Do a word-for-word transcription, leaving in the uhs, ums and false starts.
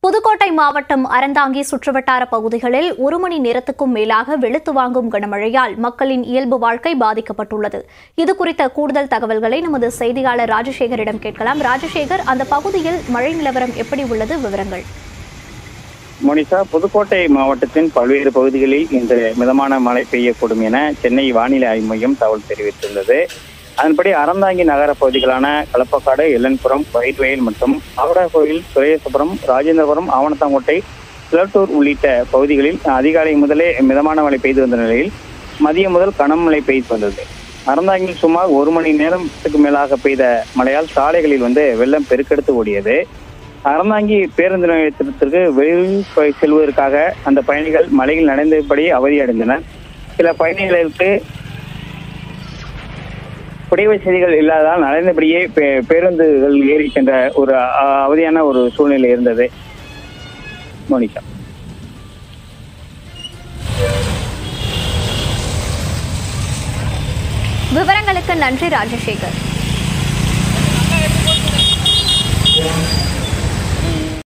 புதுக்கோட்டை மாவட்டம் அறந்தாங்கி சுற்றுவட்டார பகுதிகளில் ஒரு மணி நேரத்துக்கும் மேலாக வெளுத்து வாங்கும் கனமழையால் மக்களின் இயல்பு வாழ்க்கை பாதிக்கப்பட்டுள்ளது. இதுகுறித்த கூடுதல் தகவல்களை நமது செய்தியாளர் ராஜசேகரிடம் கேட்கலாம். ராஜசேகர், அந்த பகுதியில் மழை நிலவரம் எப்படி உள்ளது? விவரங்கள். மோனிஷா, புதுக்கோட்டை மாவட்டத்தின் பல்வேறு பகுதிகளில் இன்று மிதமான மழை பெய்யக்கூடும் என சென்னை வானிலை ஆய்வு மையம் தகவல் தெரிவித்துள்ளது. அதன்படி அறந்தாங்கி நகர பகுதிகளான களப்பக்காடு, எல்லன்புரம், வயிற்வயல் மற்றும் ஆவடாகோயில், சுரேசபுரம், ராஜேந்திரபுரம், ஆவணத்தாங்கோட்டை, கிளட்டூர் உள்ளிட்ட பகுதிகளில் அதிகாலை முதலே மிதமான மழை பெய்து வந்த நிலையில் மதியம் முதல் கனமழை பெய்து வந்தது. அறந்தாங்கில் சுமார் ஒரு மணி நேரத்துக்கு மேலாக பெய்த மழையால் சாலைகளில் வந்து வெள்ளம் பெருக்கெடுத்து ஓடியது. அறந்தாங்கி பேருந்து நிலையத்திற்கு வெளியில் செல்வதற்காக அந்த பயணிகள் மழையில் நனைந்தபடி அவதியடைந்தனர். சில பயணிகளுக்கு குடை வசதிகள் இல்லாததால் நனைந்தபடியே பேருந்துகள் ஏறி சென்ற ஒரு அவதியான ஒரு சூழ்நிலை இருந்தது. மோனிகா, விவரங்களுக்கு நன்றி ராஜசேகர்.